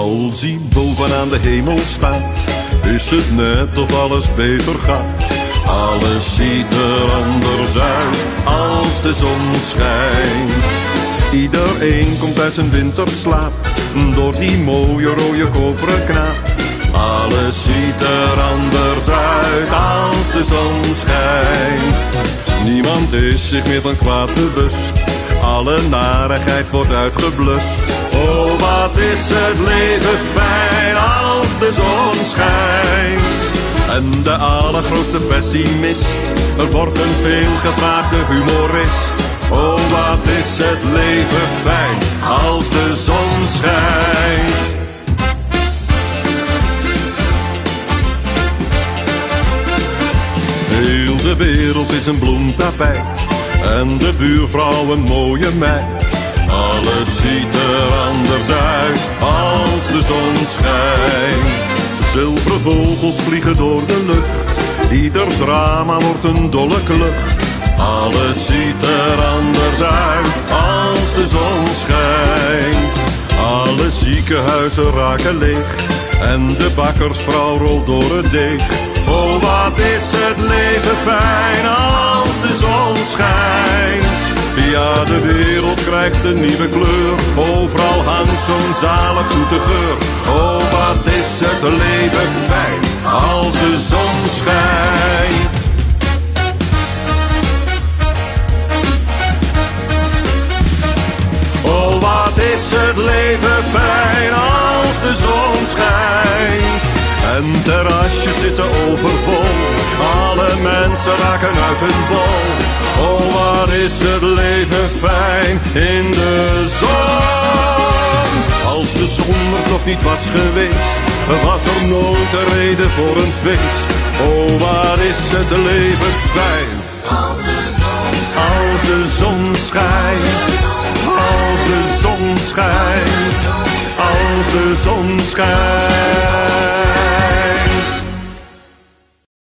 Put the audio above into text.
Als hij bovenaan de hemel staat, is het net of alles beter gaat. Alles ziet er anders uit als de zon schijnt. Iedereen komt uit zijn winterslaap door die mooie rode koperen knaap. Alles ziet er anders uit als de zon schijnt. Niemand is zich meer van kwaad bewust, alle narigheid wordt uitgeblust. Oh, wat is het leven fijn als de zon schijnt. En de allergrootste pessimist wordt een veelgevraagde humorist. Oh, wat is het leven fijn als de zon schijnt. Heel de wereld is een bloemtapijt en de buurvrouw een mooie meid. Alles ziet er anders uit als de zon schijnt. Zilveren vogels vliegen door de lucht, ieder drama wordt een dolle klucht. Alles ziet er anders uit als de zon schijnt. Alle ziekenhuizen raken leeg en de bakkersvrouw rolt door het deeg. Oh, wat is het leven fijn als de zon schijnt. Ja, de wereld krijgt een nieuwe kleur, overal hangt zo'n zalig zoete geur. Oh, wat is het leven fijn als de zon schijnt. Oh, wat is het leven fijn als de zon schijnt. En terrasjes zitten overvol, alle mensen raken uit hun bol. Oh, wat is het leven fijn in de zon. Als de zon er nog niet was geweest, was er nooit een reden voor een feest. Oh, wat is het leven fijn als de zon schijnt. Als de zon schijnt. Als de zon schijnt. Als de zon schijnt.